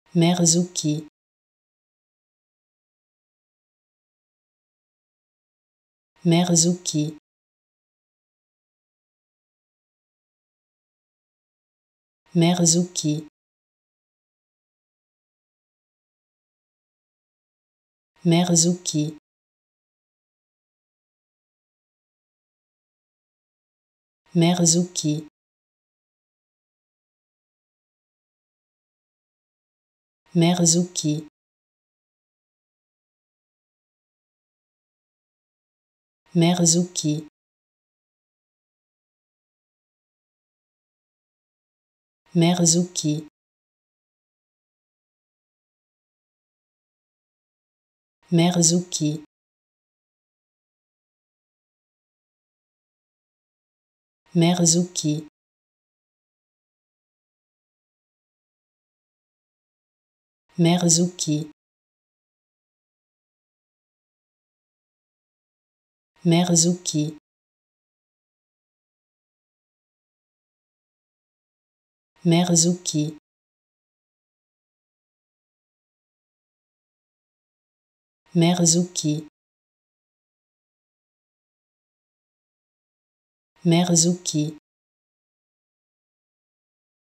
Merzuki, Merzuki, Merzuki, Merzuki, Merzuki, Merzuki, Merzuki, Merzuki, Merzuki, Merzuki, Merzuki, Merzuki, Merzuki, Merzuki, Merzuki,